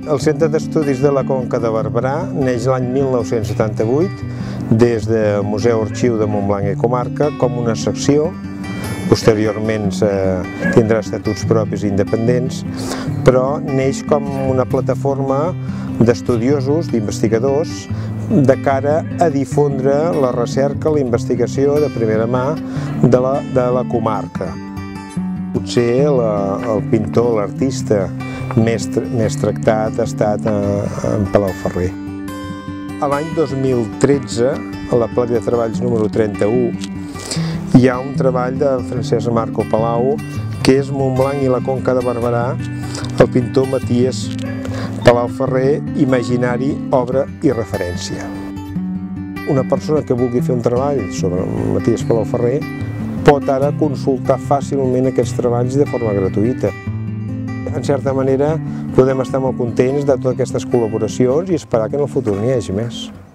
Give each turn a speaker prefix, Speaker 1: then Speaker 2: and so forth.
Speaker 1: El Centre d'Estudis de la Conca de Barberà neix l'any 1978 des del Museu Arxiu de Montblanc i Comarca com una secció. Posteriorment tindrà estatuts propis independents, però neix com una plataforma d'estudiosos, d'investigadors, de cara a difondre la recerca, la investigació de primera mà de la comarca. Potser el pintor, l'artista més tractat ha estat en Palau-ferrer. L'any 2013, a la placa de treballs número 31, hi ha un treball de Francesc Marco Palau, que és Montblanc i la Conca de Barberà, el pintor Maties Palau-ferrer, imaginari, obra i referència. Una persona que vulgui fer un treball sobre Maties Palau-ferrer pot ara consultar fàcilment aquests treballs de forma gratuïta. En certa manera, podem estar molt contents de totes aquestes col·laboracions i esperar que en el futur n'hi hagi més.